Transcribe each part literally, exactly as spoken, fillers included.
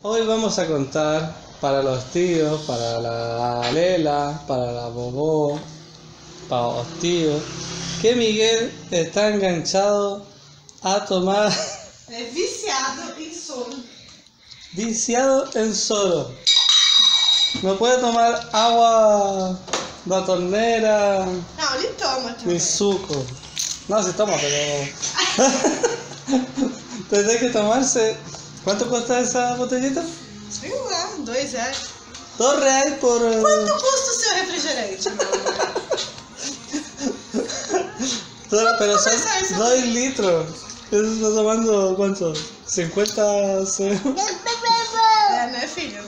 Hoy vamos a contar para los tíos, para la Lela, para la Bobó, para los tíos, que Miguel está enganchado a tomar... Es viciado em soro. Viciado en soro. No puede tomar agua de la tornera, Não, ele toma também. ni suco. No, se toma, pero... Tendré que tomarse... ¿Cuánto cuesta esa botellita? Sei lá, dois reais. Dos reais por... Quanto custa o seu refrigerante, meu amor? Pero, pero son cuesta esa dos litros. Eso está tomando, ¿cuánto? cincuenta... ce- É, né, filho?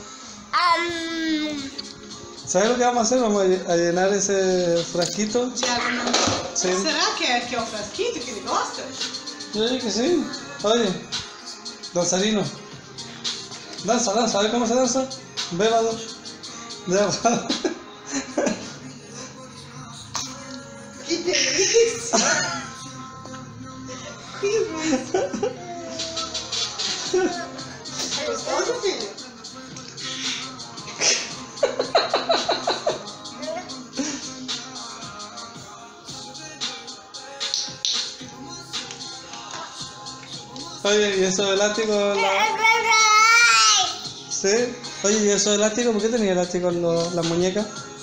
¿Sabes lo que vamos a hacer? Vamos a lle- a llenar ese frasquito. De água não. Sí. Será que é, que é o frasquito que ele gosta? Yo dije que sí. Oye, danzarino. Danza, danza, a ver cómo se danza. Bébado. Bébado. Que delícia! Que gostoso. É gostoso, filho? Oye, ¿y esos elásticos? La... ¿Sí? Oye, ¿y esos elásticos? ¿Por qué tenía elásticos en lo- las muñecas?